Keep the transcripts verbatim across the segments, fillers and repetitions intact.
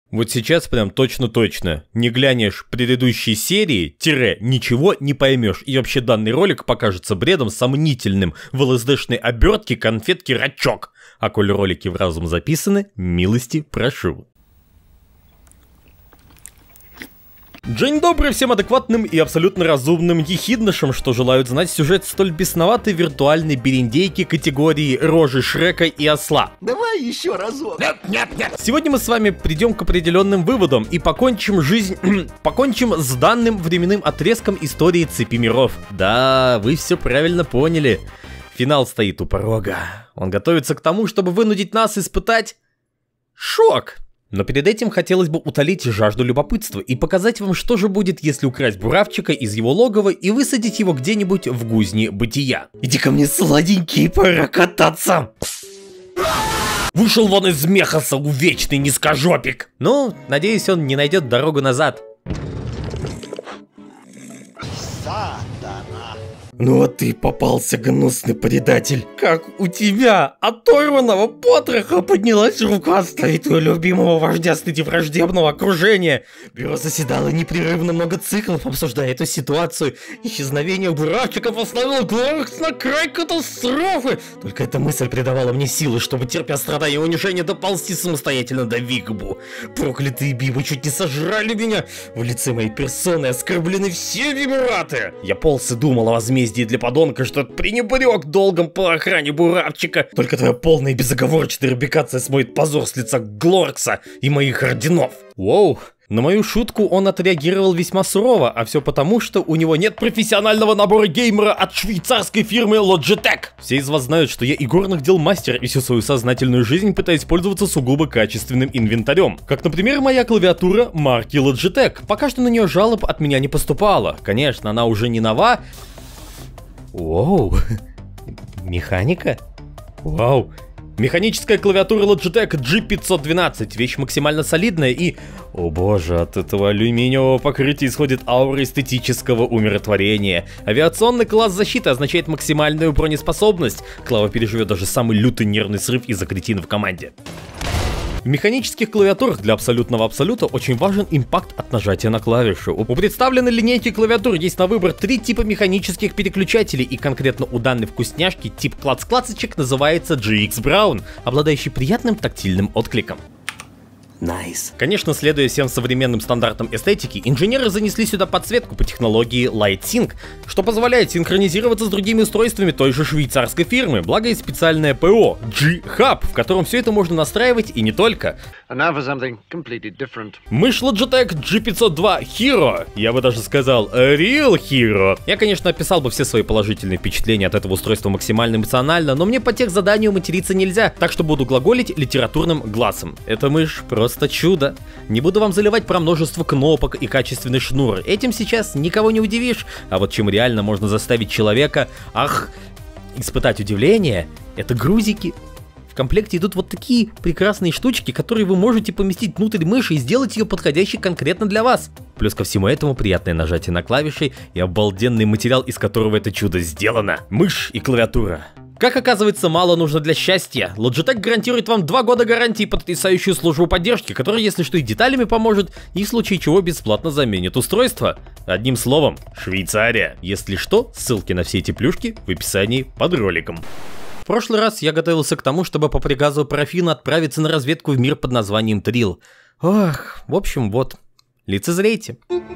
Вот сейчас прям точно-точно. Не глянешь предыдущей серии, тире, ничего не поймешь. И вообще данный ролик покажется бредом сомнительным в эл эс дэ-шной обертке конфетки рачок. А коль ролики в разум записаны, милости прошу. День добрый всем адекватным и абсолютно разумным ехиднышам, что желают знать сюжет столь бесноватой виртуальной бериндейки категории рожи Шрека и осла. Давай еще разок. Нет, нет, нет. Сегодня мы с вами придем к определенным выводам и покончим жизнь, покончим с данным временным отрезком истории Цепи миров. Да, вы все правильно поняли. Финал стоит у порога. Он готовится к тому, чтобы вынудить нас испытать шок. Но перед этим хотелось бы утолить жажду любопытства и показать вам, что же будет, если украсть буравчика из его логова и высадить его где-нибудь в гузне бытия. Иди ко мне, сладенький, пора кататься. Вышел вон из мехаса, увечный низкожопик. Ну, надеюсь, он не найдет дорогу назад. Ну а ты попался, гнусный предатель. Как у тебя, оторванного потроха, поднялась рука оставить твоего любимого вождя среди враждебного окружения. Бюро заседало непрерывно много циклов, обсуждая эту ситуацию. Исчезновение буравчиков оставило Глоракс на край катастрофы. Только эта мысль придавала мне силы, чтобы, терпя страдания и унижения, доползти самостоятельно до Вигбу. Проклятые бибы чуть не сожрали меня. В лице моей персоны оскорблены все вибраты. Я полз и думал о возмездии для подонка, что пренебрег долгом по охране буравчика. Только твоя полная и безоговорочная рубикация смоет позор с лица Глоракса и моих орденов. Воу. На мою шутку он отреагировал весьма сурово, а все потому, что у него нет профессионального набора геймера от швейцарской фирмы Logitech. Все из вас знают, что я игорных дел мастер и всю свою сознательную жизнь пытаюсь пользоваться сугубо качественным инвентарем. Как, например, моя клавиатура марки Logitech. Пока что на нее жалоб от меня не поступало. Конечно, она уже не нова. Воу, механика? Вау. Механическая клавиатура Logitech джи пятьсот двенадцать, вещь максимально солидная и... О боже, от этого алюминиевого покрытия исходит аура эстетического умиротворения. Авиационный класс защиты означает максимальную бронеспособность. Клава переживет даже самый лютый нервный срыв из-за кретина в команде. В механических клавиатурах для абсолютного абсолюта очень важен импакт от нажатия на клавишу. У представленной линейки клавиатур есть на выбор три типа механических переключателей, и конкретно у данной вкусняшки тип клац-клацочек называется джи икс Brown, обладающий приятным тактильным откликом. Найс. Nice. Конечно, следуя всем современным стандартам эстетики, инженеры занесли сюда подсветку по технологии LightSync, что позволяет синхронизироваться с другими устройствами той же швейцарской фирмы, благо есть специальное ПО G-Hub, в котором все это можно настраивать и не только. Мышь Logitech джи пятьсот два Hero, я бы даже сказал Real Hero. Я, конечно, описал бы все свои положительные впечатления от этого устройства максимально эмоционально, но мне по техзаданию материться нельзя, так что буду глаголить литературным глазом. Эта мышь просто Просто чудо. Не буду вам заливать про множество кнопок и качественный шнур. Этим сейчас никого не удивишь. А вот чем реально можно заставить человека, ах, испытать удивление, это грузики. В комплекте идут вот такие прекрасные штучки, которые вы можете поместить внутрь мыши и сделать ее подходящей конкретно для вас. Плюс ко всему этому приятное нажатие на клавиши и обалденный материал, из которого это чудо сделано. Мышь и клавиатура. Как оказывается, мало нужно для счастья. Logitech гарантирует вам два года гарантии и потрясающую службу поддержки, которая, если что, и деталями поможет, и в случае чего бесплатно заменит устройство. Одним словом, Швейцария. Если что, ссылки на все эти плюшки в описании под роликом. В прошлый раз я готовился к тому, чтобы по приказу Парафина отправиться на разведку в мир под названием Трил. Ох, в общем, вот. Лицезрейте.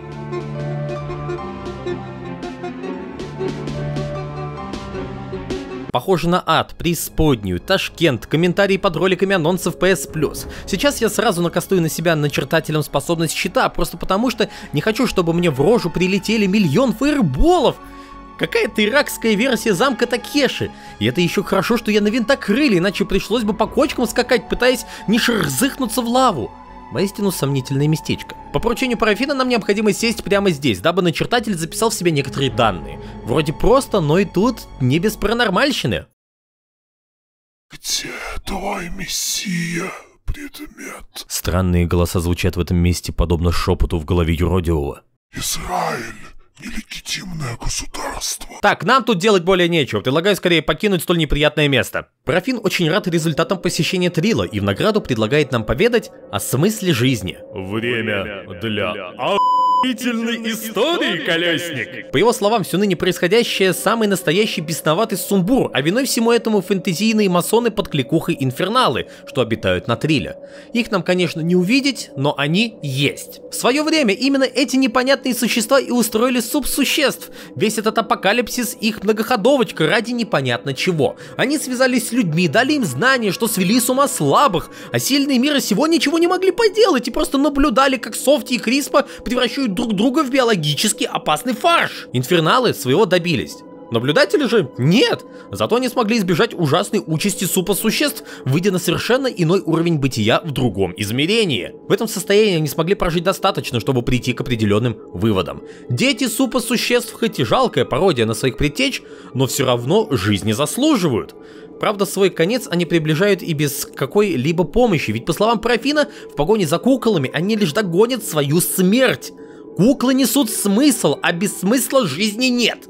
Похоже на ад, преисподнюю, Ташкент, комментарии под роликами анонсов пи эс плюс. Сейчас я сразу накастую на себя начертателем способность щита, просто потому что не хочу, чтобы мне в рожу прилетели миллион фаерболов. Какая-то иракская версия замка Такеши. И это еще хорошо, что я на винтокрыле, иначе пришлось бы по кочкам скакать, пытаясь не шерзыхнуться в лаву. Воистину сомнительное местечко. По поручению Парафина нам необходимо сесть прямо здесь, дабы начертатель записал в себе некоторые данные. Вроде просто, но и тут не без паранормальщины. Где твой мессия, предмет? Странные голоса звучат в этом месте, подобно шепоту в голове юродивого. Израиль, нелегитимное государство. Так, нам тут делать более нечего. Предлагаю скорее покинуть столь неприятное место. Парафин очень рад результатам посещения Трила и в награду предлагает нам поведать о смысле жизни. Время для охуительной истории, колесник. По его словам, все ныне происходящее самый настоящий бесноватый сумбур, а виной всему этому фэнтезийные масоны под кликухой инферналы, что обитают на Триле. Их нам, конечно, не увидеть, но они есть. В свое время именно эти непонятные существа и устроили субсуществ. Весь этот апокалипсис их многоходовочка ради непонятно чего. Они связались с людьми, дали им знания, что свели с ума слабых, а сильные мира сего ничего не могли поделать и просто наблюдали, как Софти и Криспа превращают друг друга в биологически опасный фарш. Инферналы своего добились. Наблюдатели же нет, зато они смогли избежать ужасной участи супосуществ, выйдя на совершенно иной уровень бытия в другом измерении. В этом состоянии они смогли прожить достаточно, чтобы прийти к определенным выводам. Дети супосуществ хоть и жалкая пародия на своих предтеч, но все равно жизни заслуживают. Правда, свой конец они приближают и без какой-либо помощи, ведь по словам Парафина, в погоне за куколами они лишь догонят свою смерть. Куклы несут смысл, а без смысла жизни нет.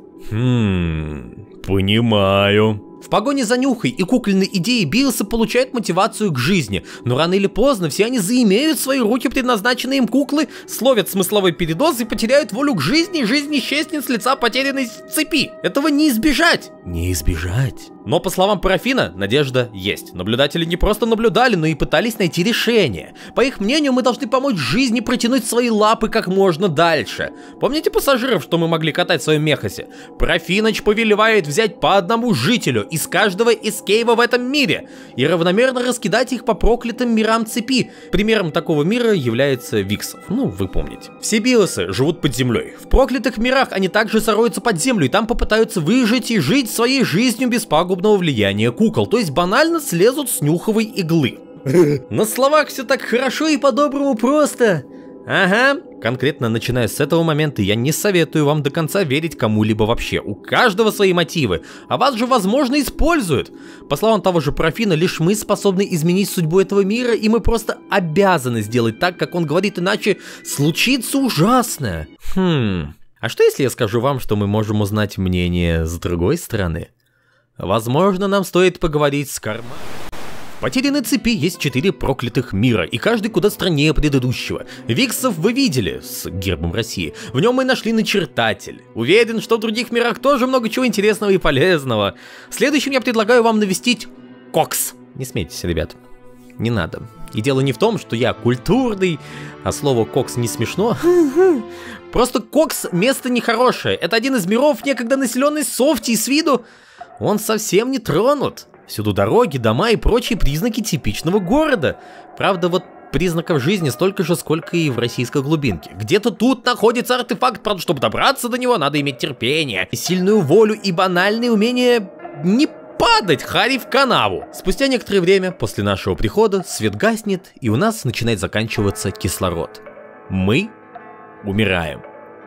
Хм, понимаю. В погоне за нюхой и кукольной идеей Биллсы получают мотивацию к жизни, но рано или поздно все они заимеют в свои руки предназначенные им куклы, словят смысловой передоз и потеряют волю к жизни, и жизнь исчезнет с лица потерянной цепи. Этого не избежать. Не избежать. Но по словам Парафина, надежда есть. Наблюдатели не просто наблюдали, но и пытались найти решение. По их мнению, мы должны помочь жизни протянуть свои лапы как можно дальше. Помните пассажиров, что мы могли катать в своем мехасе? Парафиныч повелевает взять по одному жителю из каждого эскейва в этом мире и равномерно раскидать их по проклятым мирам цепи. Примером такого мира является Виксов. Ну, вы помните. Все Биллсы живут под землей. В проклятых мирах они также зароются под землю и там попытаются выжить и жить своей жизнью без пагубного влияния кукол, то есть банально слезут с нюховой иглы. На словах все так хорошо и по-доброму просто. Ага. Конкретно начиная с этого момента я не советую вам до конца верить кому-либо вообще. У каждого свои мотивы, а вас же возможно используют. По словам того же Парафина, лишь мы способны изменить судьбу этого мира, и мы просто обязаны сделать так, как он говорит, иначе случится ужасное. Хм. А что если я скажу вам, что мы можем узнать мнение с другой стороны? Возможно, нам стоит поговорить с карманом. В потерянной цепи есть четыре проклятых мира, и каждый куда страннее предыдущего. Виксов вы видели, с гербом России. В нем мы нашли начертатель. Уверен, что в других мирах тоже много чего интересного и полезного. Следующим я предлагаю вам навестить Кокс. Не смейтесь, ребят. Не надо. И дело не в том, что я культурный, а слово «кокс» не смешно. Просто Кокс место нехорошее. Это один из миров, некогда населенный Софти, и с виду он совсем не тронут. Всюду дороги, дома и прочие признаки типичного города. Правда, вот признаков жизни столько же, сколько и в российской глубинке. Где-то тут находится артефакт, правда, чтобы добраться до него, надо иметь терпение, сильную волю и банальное умение не падать хари в канаву. Спустя некоторое время после нашего прихода свет гаснет, и у нас начинает заканчиваться кислород. Мы умираем.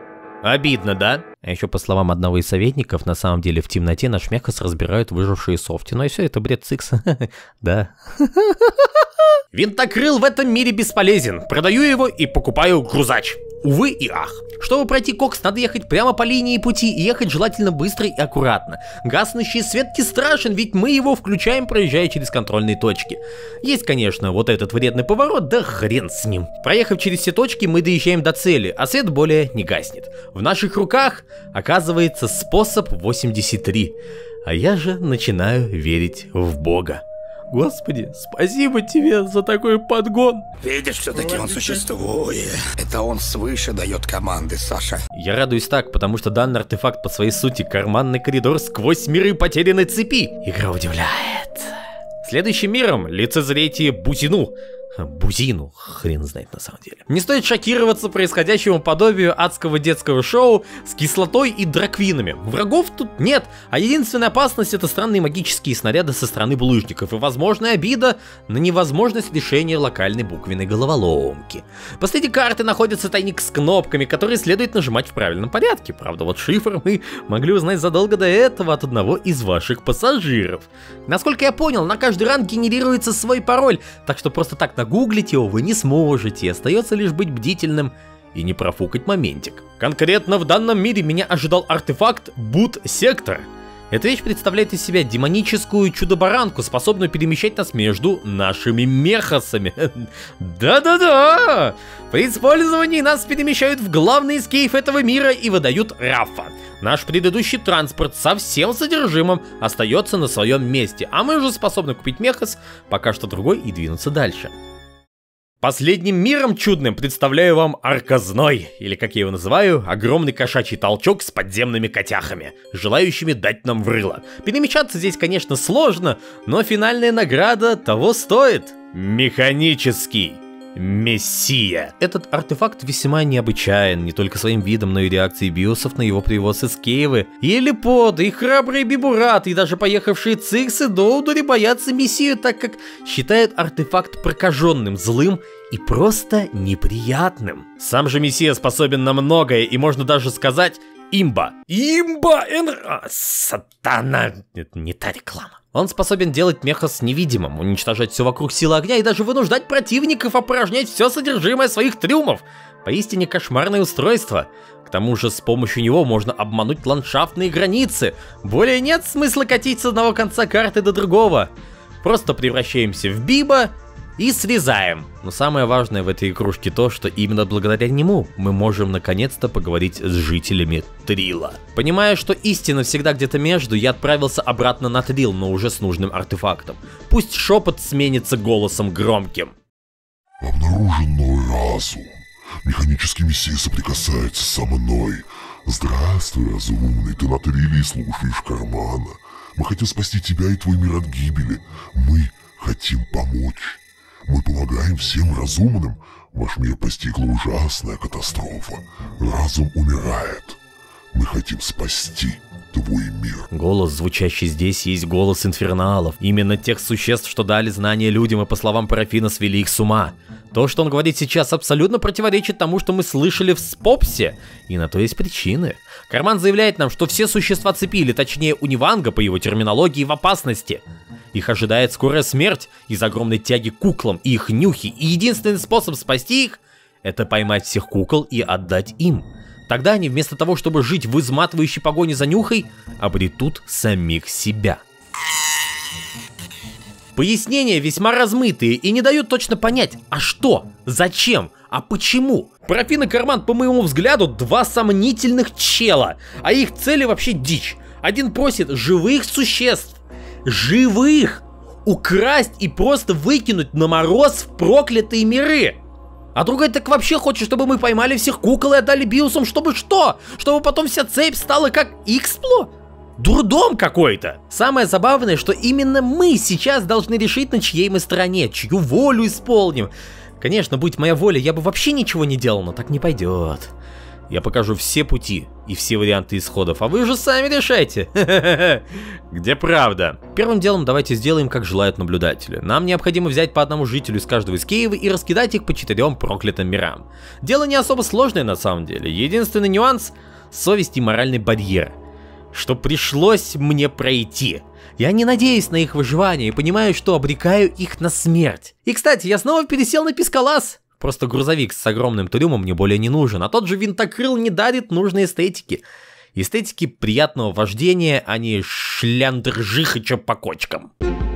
Обидно, да? А еще по словам одного из советников, на самом деле в темноте наш мехас разбирают выжившие Софти. Ну и все, это бред Цикса. Да. Винтокрыл в этом мире бесполезен. Продаю его и покупаю грузач. Увы и ах. Чтобы пройти Кокс, надо ехать прямо по линии пути и ехать желательно быстро и аккуратно. Гаснущий свет страшен, ведь мы его включаем, проезжая через контрольные точки. Есть, конечно, вот этот вредный поворот, да хрен с ним. Проехав через все точки, мы доезжаем до цели, а свет более не гаснет. В наших руках оказывается способ восемьдесят три. А я же начинаю верить в Бога. Господи, спасибо тебе за такой подгон. Видишь, все-таки он существует. Это он свыше дает команды, Саша. Я радуюсь так, потому что данный артефакт по своей сути карманный коридор сквозь миры потерянной цепи. Игра удивляет. Следующим миром лицезрите Бузину. Бузину, хрен знает на самом деле. Не стоит шокироваться происходящему подобию адского детского шоу с кислотой и драквинами. Врагов тут нет, а единственная опасность — это странные магические снаряды со стороны булыжников и возможная обида на невозможность решения локальной буквенной головоломки. Посреди карты находится тайник с кнопками, которые следует нажимать в правильном порядке. Правда, вот шифр мы могли узнать задолго до этого от одного из ваших пассажиров. Насколько я понял, на каждый ранг генерируется свой пароль, так что просто так на гуглить его вы не сможете, остается лишь быть бдительным и не профукать моментик. Конкретно в данном мире меня ожидал артефакт Бут-Сектор. Эта вещь представляет из себя демоническую чудо-баранку, способную перемещать нас между нашими мехасами. Да-да-да! При использовании нас перемещают в главный эскейф этого мира и выдают Рафа. Наш предыдущий транспорт со всем содержимым остается на своем месте, а мы уже способны купить мехас, пока что другой, и двинуться дальше. Последним миром чудным представляю вам Арказной, или как я его называю, огромный кошачий толчок с подземными котяхами, желающими дать нам в рыло. Перемещаться здесь, конечно, сложно, но финальная награда того стоит. Механический Мессия. Этот артефакт весьма необычайен, не только своим видом, но и реакцией биосов на его привоз из Кейвы. И Леподы, и храбрые Бибураты, и даже поехавшие Циксы до удури боятся Мессию, так как считают артефакт прокаженным, злым и просто неприятным. Сам же Мессия способен на многое, и можно даже сказать имба. Имба эн... Сатана... Это не та реклама. Он способен делать мехас невидимым, уничтожать все вокруг силы огня и даже вынуждать противников опорожнять все содержимое своих трюмов. Поистине кошмарное устройство. К тому же с помощью него можно обмануть ландшафтные границы. Более нет смысла катить с одного конца карты до другого. Просто превращаемся в Биба и срезаем. Но самое важное в этой игрушке то, что именно благодаря нему мы можем наконец-то поговорить с жителями Трила. Понимая, что истина всегда где-то между, я отправился обратно на Трил, но уже с нужным артефактом. Пусть шепот сменится голосом громким. Обнаружен новый разум. Механический Мессия соприкасается со мной. Здравствуй, разумный, ты на Триле и слушаешь кармана. Мы хотим спасти тебя и твой мир от гибели. Мы хотим помочь. Мы помогаем всем разумным. Ваш мир постигла ужасная катастрофа. Разум умирает. Мы хотим спасти твой мир. Голос, звучащий здесь, есть голос инферналов. Именно тех существ, что дали знания людям и, по словам Парафина, свели их с ума. То, что он говорит сейчас, абсолютно противоречит тому, что мы слышали в Спопсе. И на то есть причины. Карман заявляет нам, что все существа цепи, или точнее Униванга, по его терминологии, в опасности. Их ожидает скорая смерть из-за огромной тяги к куклам и их нюхи, и единственный способ спасти их — это поймать всех кукол и отдать им. Тогда они вместо того, чтобы жить в изматывающей погоне за нюхой, обретут самих себя. Пояснения весьма размытые и не дают точно понять, а что, зачем, а почему. Парафин и Карман, по моему взгляду, два сомнительных чела, а их цели вообще дичь. Один просит живых существ, живых, украсть и просто выкинуть на мороз в проклятые миры. А другой так вообще хочет, чтобы мы поймали всех кукол и отдали биосам, чтобы что? Чтобы потом вся цепь стала как Икспло? Дурдом какой-то. Самое забавное, что именно мы сейчас должны решить, на чьей мы стороне, чью волю исполним. Конечно, будь моя воля, я бы вообще ничего не делал, но так не пойдет. Я покажу все пути и все варианты исходов, а вы же сами решайте. Где правда? Первым делом давайте сделаем, как желают наблюдатели. Нам необходимо взять по одному жителю из каждого из Кейвы и раскидать их по четырем проклятым мирам. Дело не особо сложное на самом деле. Единственный нюанс — совесть и моральный барьер, что пришлось мне пройти. Я не надеюсь на их выживание и понимаю, что обрекаю их на смерть. И, кстати, я снова пересел на Пискалас. Просто грузовик с огромным трюмом мне более не нужен, а тот же винтокрыл не дарит нужной эстетики. Эстетики приятного вождения, а не шляндржихача по кочкам.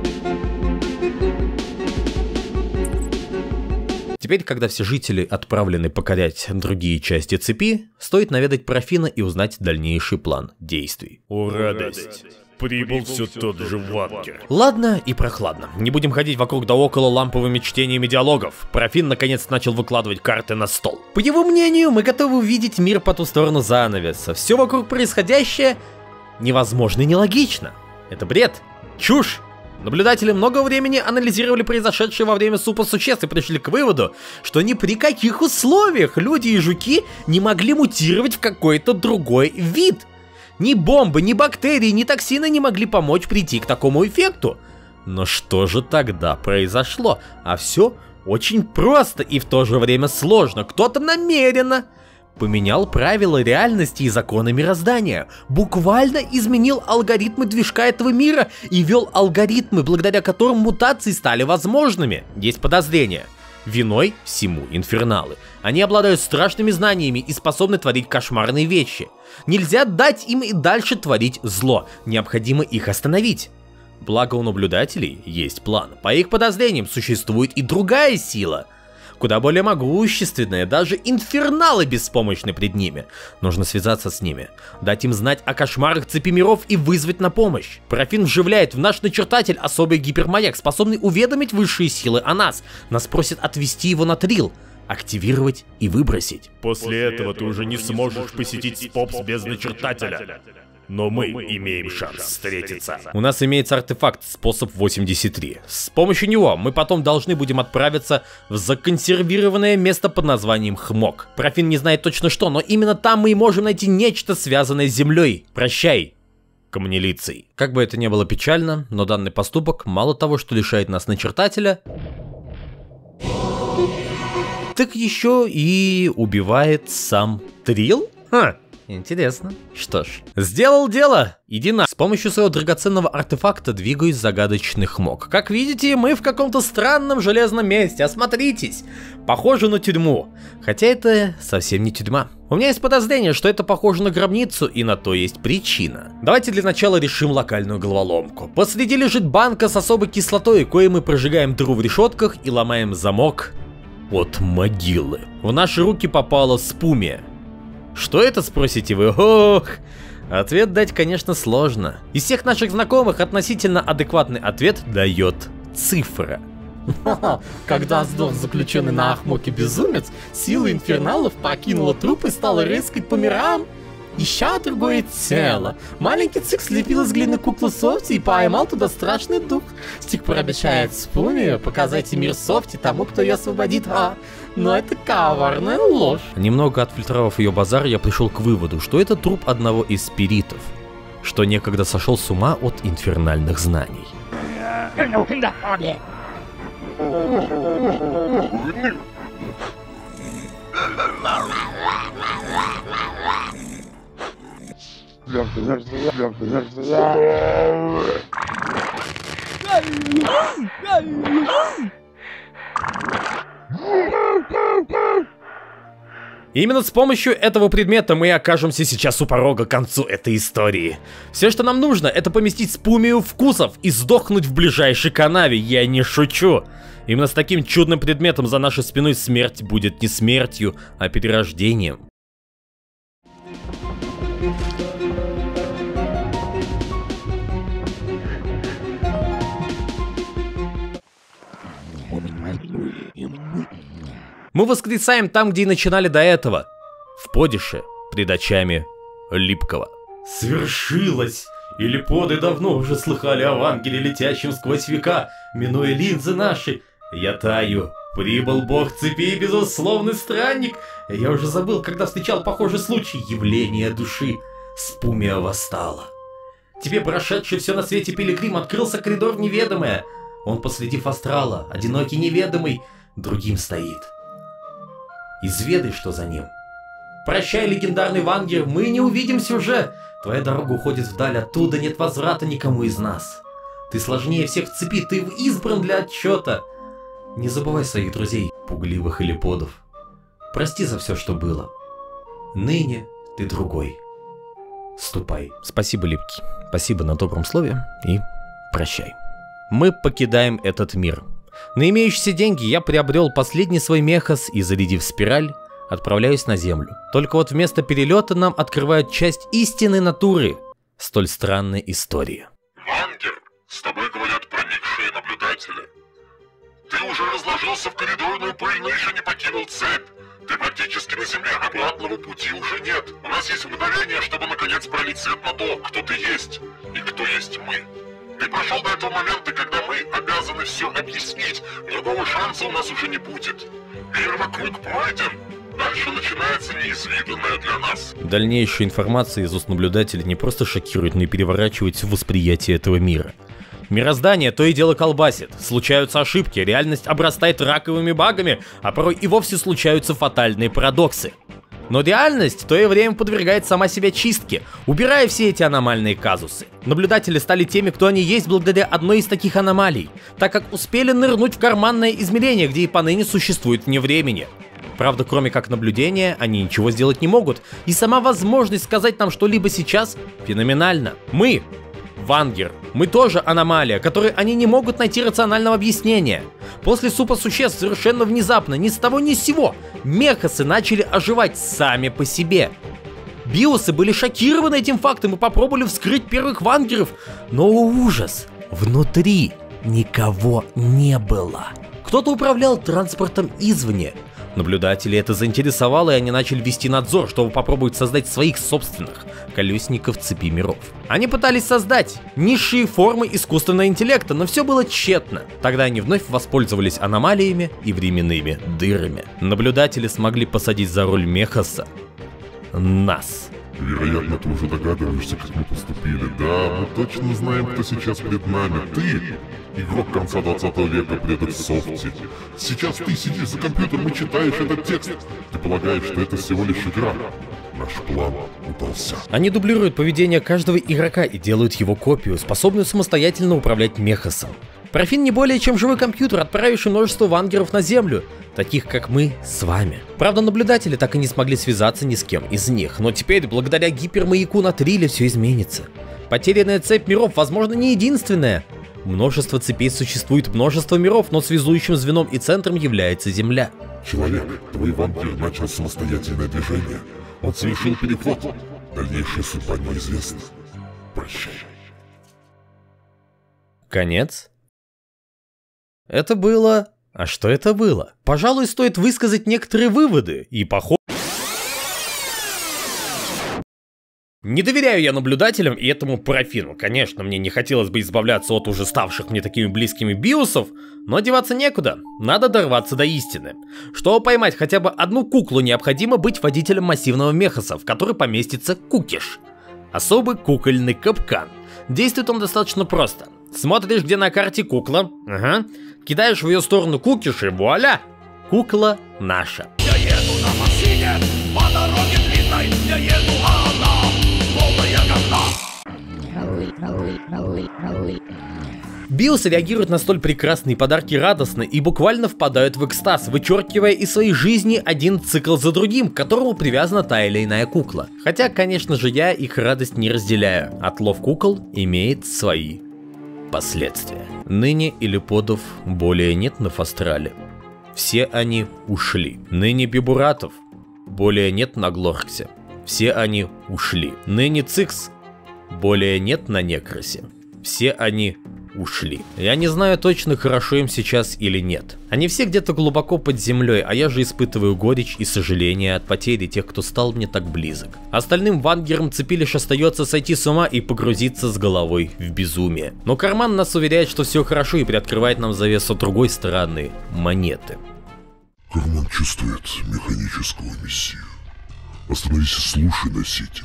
Теперь, когда все жители отправлены покорять другие части цепи, стоит наведать Парафина и узнать дальнейший план действий. О, радость! Прибыл все тот же Вангер. Ладно и прохладно. Не будем ходить вокруг да около ламповыми чтениями диалогов. Парафин наконец начал выкладывать карты на стол. По его мнению, мы готовы увидеть мир по ту сторону занавеса. Все вокруг происходящее невозможно и нелогично. Это бред, чушь. Наблюдатели много времени анализировали произошедшее во время супа существ и пришли к выводу, что ни при каких условиях люди и жуки не могли мутировать в какой-то другой вид. Ни бомбы, ни бактерии, ни токсины не могли помочь прийти к такому эффекту. Но что же тогда произошло? А все очень просто и в то же время сложно. Кто-то намеренно поменял правила реальности и законы мироздания, буквально изменил алгоритмы движка этого мира и ввел алгоритмы, благодаря которым мутации стали возможными. Есть подозрение. Виной всему инферналы. Они обладают страшными знаниями и способны творить кошмарные вещи. Нельзя дать им и дальше творить зло, необходимо их остановить. Благо у наблюдателей есть план. По их подозрениям существует и другая сила, куда более могущественная, даже инферналы беспомощны пред ними. Нужно связаться с ними, дать им знать о кошмарах цепи миров и вызвать на помощь. Парафин вживляет в наш начертатель особый гипермаяк, способный уведомить высшие силы о нас. Нас просят отвести его на Трил, активировать и выбросить. После этого ты уже не сможешь посетить Спопс без начертателя. Но мы имеем шанс встретиться. У нас имеется артефакт способ восемьдесят три. С помощью него мы потом должны будем отправиться в законсервированное место под названием Хмок. Парафин не знает точно что, но именно там мы и можем найти нечто, связанное с землей. Прощай, камнелицей. Как бы это ни было печально, но данный поступок мало того, что лишает нас начертателя, так еще и убивает сам Трил? Ха. Интересно. Что ж, сделал дело. Иди на. С помощью своего драгоценного артефакта двигаюсь в загадочный Хмок. Как видите, мы в каком-то странном железном месте. Осмотритесь. Похоже на тюрьму. Хотя это совсем не тюрьма. У меня есть подозрение, что это похоже на гробницу, и на то есть причина. Давайте для начала решим локальную головоломку. Посреди лежит банка с особой кислотой, кое мы прожигаем дыру в решетках и ломаем замок от могилы. В наши руки попала спумия. Что это, спросите вы? Ох, ответ дать, конечно, сложно. Из всех наших знакомых относительно адекватный ответ дает цифра. Когда сдох заключенный на Ахмоке безумец, сила инферналов покинула труп и стала рыскать по мирам, ища другое тело. Маленький Цик слепил из глины куклу Софти и поймал туда страшный дух. Стик пообещает Спуме показать мир Софти тому, кто ее освободит, а... Но это коварная ложь. Немного отфильтровав ее базар, я пришел к выводу, что это труп одного из спиритов, что некогда сошел с ума от инфернальных знаний. Именно с помощью этого предмета мы окажемся сейчас у порога к концу этой истории. Все, что нам нужно, это поместить спумию вкусов и сдохнуть в ближайшей канаве, я не шучу. Именно с таким чудным предметом за нашей спиной смерть будет не смертью, а перерождением. Мы восклицаем там, где и начинали до этого. В Подише, пред очами Липкого. Свершилось! И липоды давно уже слыхали о ангеле, летящем сквозь века, минуя линзы наши. Я таю. Прибыл бог цепи, безусловный странник. Я уже забыл, когда встречал похожий случай. Явление души. Спумия восстала. Тебе, прошедший все на свете пилигрим, открылся коридор неведомое. Он посреди астрала, одинокий неведомый, другим стоит. Изведай, что за ним. Прощай, легендарный Вангер, мы не увидимся уже. Твоя дорога уходит вдаль, оттуда нет возврата никому из нас. Ты сложнее всех в цепи, ты избран для отчета. Не забывай своих друзей, пугливых или подов. Прости за все, что было. Ныне ты другой. Ступай. Спасибо, Липкий. Спасибо на добром слове и прощай. Мы покидаем этот мир. На имеющиеся деньги я приобрел последний свой мехас и, зарядив спираль, отправляюсь на землю. Только вот вместо перелета нам открывают часть истинной натуры столь странной истории. Вангер, с тобой говорят проникшие наблюдатели. Ты уже разложился в коридорную пыль, но еще не покинул цепь. Ты практически на земле, обратного пути уже нет. У нас есть мгновение, чтобы наконец пролить свет на то, кто ты есть и кто есть мы. Ты прошел до этого момента, когда мы обязаны все объяснить. Другого шанса у нас уже не будет. Первый круг пройден. Дальше начинается неизведанное для нас. Дальнейшая информация из уст наблюдателя не просто шокирует, но и переворачивает восприятие этого мира. Мироздание то и дело колбасит, случаются ошибки, реальность обрастает раковыми багами, а порой и вовсе случаются фатальные парадоксы. Но реальность в то и время подвергает сама себя чистке, убирая все эти аномальные казусы. Наблюдатели стали теми, кто они есть благодаря одной из таких аномалий, так как успели нырнуть в карманное измерение, где и поныне существует вне времени. Правда, кроме как наблюдения, они ничего сделать не могут. И сама возможность сказать нам что-либо сейчас феноменальна. Мы, Вангер, мы тоже аномалия, которой они не могут найти рационального объяснения. После супер-существ совершенно внезапно, ни с того ни с сего, мехасы начали оживать сами по себе. Биосы были шокированы этим фактом и попробовали вскрыть первых вангеров, но ужас, внутри никого не было. Кто-то управлял транспортом извне. Наблюдатели это заинтересовало, и они начали вести надзор, чтобы попробовать создать своих собственных колесников цепи миров. Они пытались создать низшие формы искусственного интеллекта, но все было тщетно. Тогда они вновь воспользовались аномалиями и временными дырами. Наблюдатели смогли посадить за руль Мехаса нас. Вероятно, ты уже догадываешься, как мы поступили. Да, мы точно знаем, кто сейчас перед нами. Ты, игрок конца двадцатого века, предок Софти. Сейчас ты сидишь за компьютером и читаешь этот текст. Ты полагаешь, что это всего лишь игра. Наш план удался. Они дублируют поведение каждого игрока и делают его копию, способную самостоятельно управлять Мехасом. Профин не более чем живой компьютер, отправивший множество вангеров на Землю, таких как мы с вами. Правда, наблюдатели так и не смогли связаться ни с кем из них, но теперь, благодаря гипермаяку на Триле, все изменится. Потерянная цепь миров, возможно, не единственная. Множество цепей существует, множество миров, но связующим звеном и центром является Земля. Человек, твой вампир начал самостоятельное движение. Он совершил переход. Дальнейшая судьба неизвестна. Прощай. Конец? Это было... А что это было? Пожалуй, стоит высказать некоторые выводы, и похоже... Не доверяю я наблюдателям и этому парафину. Конечно, мне не хотелось бы избавляться от уже ставших мне такими близкими биосов, но деваться некуда. Надо дорваться до истины. Чтобы поймать хотя бы одну куклу, необходимо быть водителем массивного мехаса, в который поместится кукиш. Особый кукольный капкан. Действует он достаточно просто. Смотришь, где на карте кукла, ага, кидаешь в ее сторону кукиш и вуаля! Кукла наша. Я еду на машине, по дороге длинной, я еду, а она полная говна. Биосы реагируют на столь прекрасные подарки радостно и буквально впадают в экстаз, вычеркивая из своей жизни один цикл за другим, к которому привязана та или иная кукла. Хотя, конечно же, я их радость не разделяю. Отлов кукол имеет свои последствия. Ныне Илиподов более нет на Фастрале. Все они ушли. Ныне Бибуратов более нет на Глорксе. Все они ушли. Ныне Цикс более нет на Некросе. Все они ушли. Я не знаю точно, хорошо им сейчас или нет. Они все где-то глубоко под землей, а я же испытываю горечь и сожаление от потери тех, кто стал мне так близок. Остальным вангерам цепи лишь остается сойти с ума и погрузиться с головой в безумие. Но карман нас уверяет, что все хорошо, и приоткрывает нам завесу другой стороны монеты. Карман чувствует механического мессию. Остановись и слушай, носитель.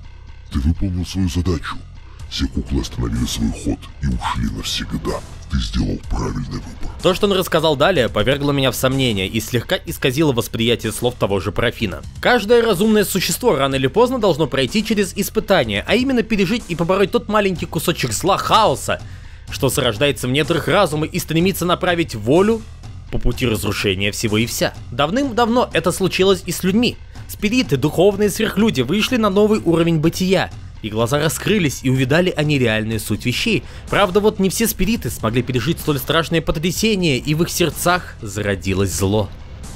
Ты выполнил свою задачу. Все куклы остановили свой ход и ушли навсегда. Ты сделал правильный выбор. То, что он рассказал далее, повергло меня в сомнение и слегка исказило восприятие слов того же парафина. Каждое разумное существо рано или поздно должно пройти через испытание, а именно пережить и побороть тот маленький кусочек зла, хаоса, что зарождается в недрах разума и стремится направить волю по пути разрушения всего и вся. Давным-давно это случилось и с людьми. Спириты, духовные сверхлюди вышли на новый уровень бытия. И глаза раскрылись, и увидали они реальную суть вещей. Правда, вот не все спириты смогли пережить столь страшное потрясение, и в их сердцах зародилось зло.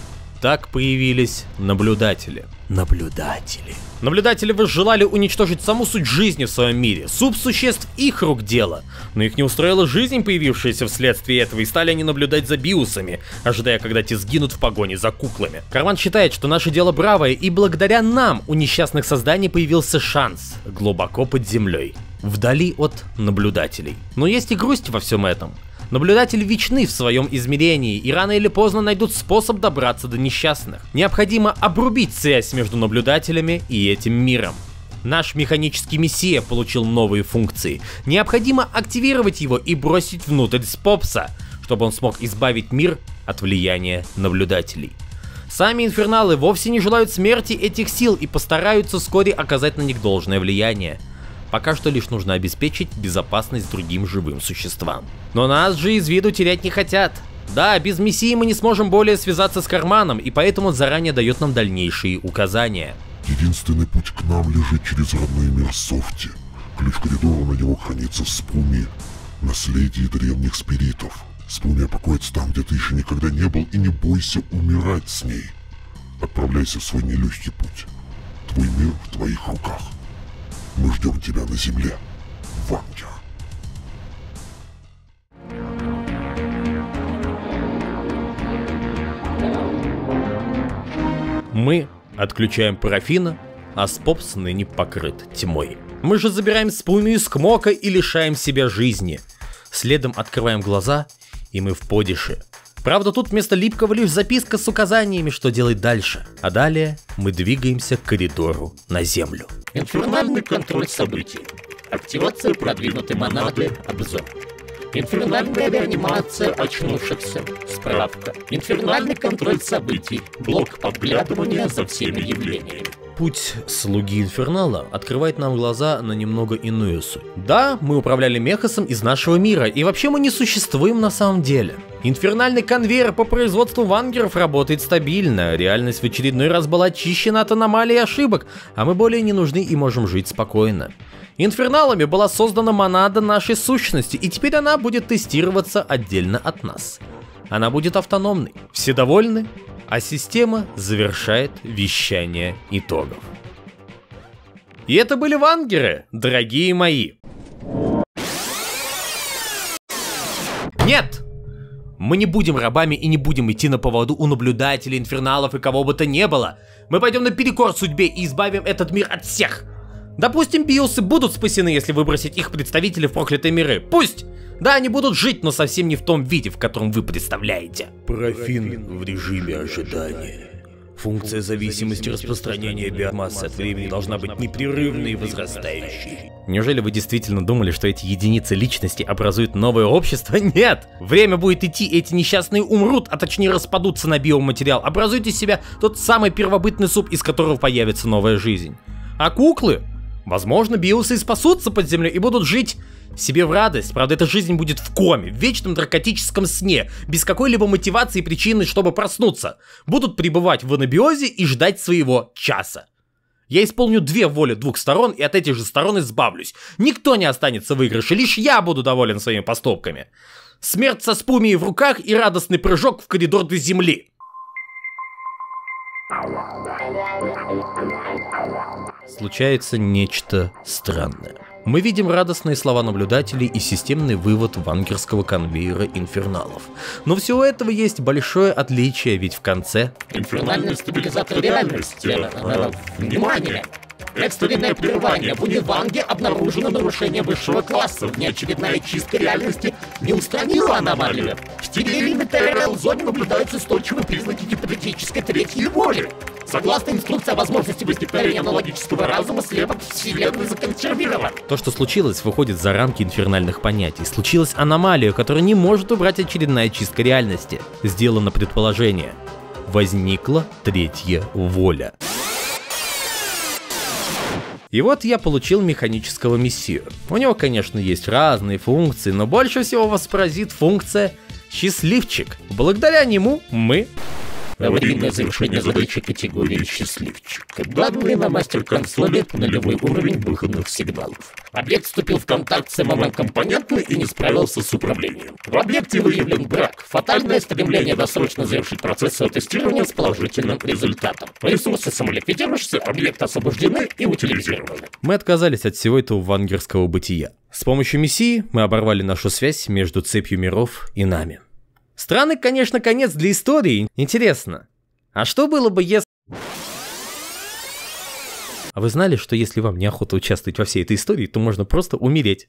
Так появились наблюдатели. Наблюдатели. Наблюдатели возжелали уничтожить саму суть жизни в своем мире. Субсуществ их рук дело. Но их не устроила жизнь, появившаяся вследствие этого, и стали они наблюдать за биусами, ожидая, когда те сгинут в погоне за куклами. Карман считает, что наше дело бравое, и благодаря нам у несчастных созданий появился шанс глубоко под землей, вдали от наблюдателей. Но есть и грусть во всем этом. Наблюдатели вечны в своем измерении и рано или поздно найдут способ добраться до несчастных. Необходимо обрубить связь между наблюдателями и этим миром. Наш механический мессия получил новые функции. Необходимо активировать его и бросить внутрь Спопса, чтобы он смог избавить мир от влияния наблюдателей. Сами инферналы вовсе не желают смерти этих сил и постараются вскоре оказать на них должное влияние. Пока что лишь нужно обеспечить безопасность другим живым существам. Но нас же из виду терять не хотят. Да, без Мессии мы не сможем более связаться с Карманом, и поэтому он заранее дает нам дальнейшие указания. Единственный путь к нам лежит через родной мир Софти. Ключ коридора на него хранится в Спуме, наследии древних спиритов. Спумия покоится там, где ты еще никогда не был, и не бойся умирать с ней. Отправляйся в свой нелегкий путь. Твой мир в твоих руках. Мы ждем тебя на земле, Вангер. Мы отключаем парафина, а Спопс ныне покрыт тьмой. Мы же забираем Спумию из Кмока и лишаем себя жизни. Следом открываем глаза, и мы в Подише. Правда, тут вместо липкого лишь записка с указаниями, что делать дальше. А далее мы двигаемся к коридору на землю. Инфернальный контроль событий. Активация продвинутой монады. Обзор. Инфернальная реанимация очнувшихся. Справка. Инфернальный контроль событий. Блок подглядывания за всеми явлениями. Путь слуги Инфернала открывает нам глаза на немного иную суть. Да, мы управляли Мехасом из нашего мира, и вообще мы не существуем на самом деле. Инфернальный конвейер по производству вангеров работает стабильно, реальность в очередной раз была очищена от аномалий и ошибок, а мы более не нужны и можем жить спокойно. Инферналами была создана монада нашей сущности, и теперь она будет тестироваться отдельно от нас. Она будет автономной. Все довольны? А система завершает вещание итогов. И это были вангеры, дорогие мои. Нет! Мы не будем рабами и не будем идти на поводу у наблюдателей, инферналов и кого бы то ни было. Мы пойдем наперекор судьбе и избавим этот мир от всех. Допустим, биосы будут спасены, если выбросить их представителей в проклятые миры. Пусть! Да, они будут жить, но совсем не в том виде, в котором вы представляете. Парафин в режиме ожидания. Функция зависимости распространения биомассы от времени должна быть непрерывной и возрастающей. Неужели вы действительно думали, что эти единицы личности образуют новое общество? Нет! Время будет идти, и эти несчастные умрут, а точнее распадутся на биоматериал, образуют из себя тот самый первобытный суп, из которого появится новая жизнь. А куклы? Возможно, биосы и спасутся под землей и будут жить себе в радость. Правда, эта жизнь будет в коме, в вечном наркотическом сне, без какой-либо мотивации и причины, чтобы проснуться. Будут пребывать в анабиозе и ждать своего часа. Я исполню две воли двух сторон и от этих же сторон избавлюсь. Никто не останется в выигрыше, лишь я буду доволен своими поступками. Смерть со Спумией в руках и радостный прыжок в коридор до земли. Случается нечто странное. Мы видим радостные слова наблюдателей и системный вывод вангерского конвейера инферналов. Но всего этого есть большое отличие, ведь в конце... Инфернальный стабилизатор реальности. Э, внимание! Экстренное прерывание. В Униванге обнаружено нарушение высшего класса. Внеочередная чистка реальности не устранила аномалию. В четырёхэлементарной реал-зоне наблюдаются устойчивые признаки гипотетической третьей воли. Согласно инструкции о возможности возникновения аналогического разума, слепок вселенной законсервирован. То, что случилось, выходит за рамки инфернальных понятий. Случилась аномалия, которую не может убрать очередная чистка реальности. Сделано предположение. Возникла третья воля. И вот я получил механического мессию. У него, конечно, есть разные функции, но больше всего вас поразит функция «Счастливчик». Благодаря нему мы... Аварийное завершение задачи категории «Счастливчик». Данные на мастер-консоли нулевой уровень выходных сигналов. Объект вступил в контакт с эм эм эм-компонентом и не справился с управлением. В объекте выявлен брак. Фатальное стремление досрочно завершить процесс тестирования с положительным результатом. Ресурсы самоликвидируются, объекты освобождены и утилизированы. Мы отказались от всего этого вангерского бытия. С помощью мессии мы оборвали нашу связь между цепью миров и нами. Странный, конечно, конец для истории. Интересно, а что было бы, если... А вы знали, что если вам неохота участвовать во всей этой истории, то можно просто умереть?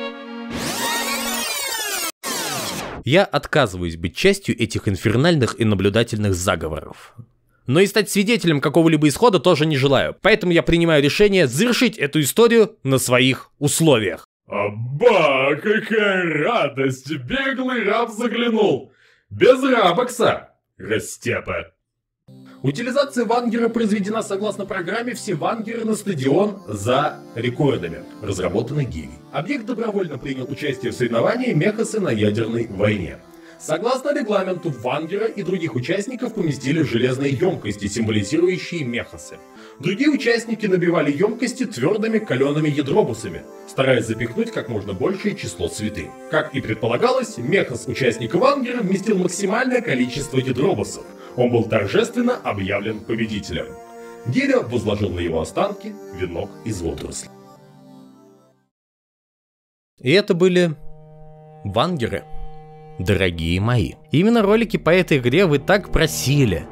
Я отказываюсь быть частью этих инфернальных и наблюдательных заговоров. Но и стать свидетелем какого-либо исхода тоже не желаю. Поэтому я принимаю решение завершить эту историю на своих условиях. Аба, какая радость! Беглый раб заглянул! Без рабокса, растяпа. Утилизация вангера произведена согласно программе «Все вангеры на стадион за рекордами», разработанной Гиви. Объект добровольно принял участие в соревновании Мехасы на ядерной войне. Согласно регламенту, Вангера и других участников поместили в железные емкости, символизирующие мехасы. Другие участники набивали емкости твердыми калеными ядробусами, стараясь запихнуть как можно большее число святынь. Как и предполагалось, мехас участника Вангера вместил максимальное количество ядробусов. Он был торжественно объявлен победителем. Гиря возложил на его останки венок из водорослей. И это были Вангеры, дорогие мои. Именно ролики по этой игре вы так просили.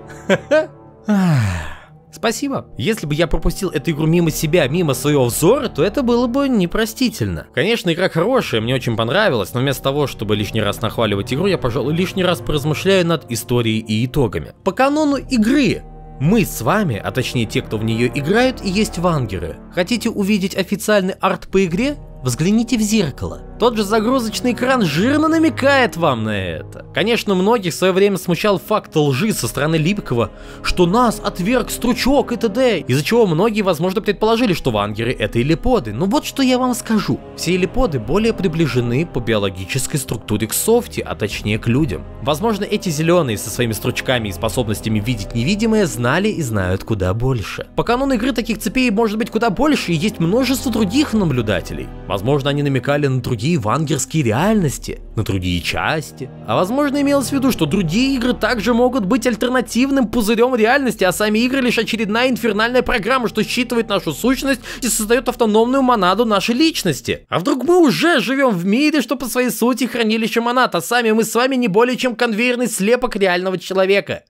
Спасибо. Если бы я пропустил эту игру мимо себя, мимо своего взора, то это было бы непростительно. Конечно, игра хорошая, мне очень понравилась, но вместо того, чтобы лишний раз нахваливать игру, я, пожалуй, лишний раз поразмышляю над историей и итогами. По канону игры мы с вами, а точнее те, кто в нее играют, и есть Вангеры. Хотите увидеть официальный арт по игре? Взгляните в зеркало. Тот же загрузочный экран жирно намекает вам на это. Конечно, многих в свое время смущал факт лжи со стороны Липкова, что нас отверг стручок и т.д., из-за чего многие, возможно, предположили, что вангеры — это элиподы. Но вот что я вам скажу. Все элиподы более приближены по биологической структуре к софти, а точнее к людям. Возможно, эти зеленые со своими стручками и способностями видеть невидимое знали и знают куда больше. По канону игры таких цепей может быть куда больше, и есть множество других наблюдателей. Возможно, они намекали на другие вангерские реальности, на другие части. А возможно, имелось в виду, что другие игры также могут быть альтернативным пузырем реальности, а сами игры лишь очередная инфернальная программа, что считывает нашу сущность и создает автономную монаду нашей личности. А вдруг мы уже живем в мире, что по своей сути хранилище монад, а сами мы с вами не более чем конвейерный слепок реального человека.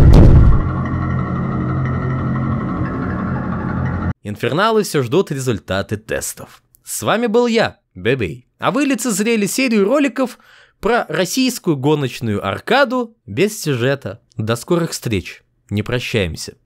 Инферналы все ждут результаты тестов. С вами был я, Бэбэй. А вы лицезрели серию роликов про российскую гоночную аркаду без сюжета. До скорых встреч. Не прощаемся.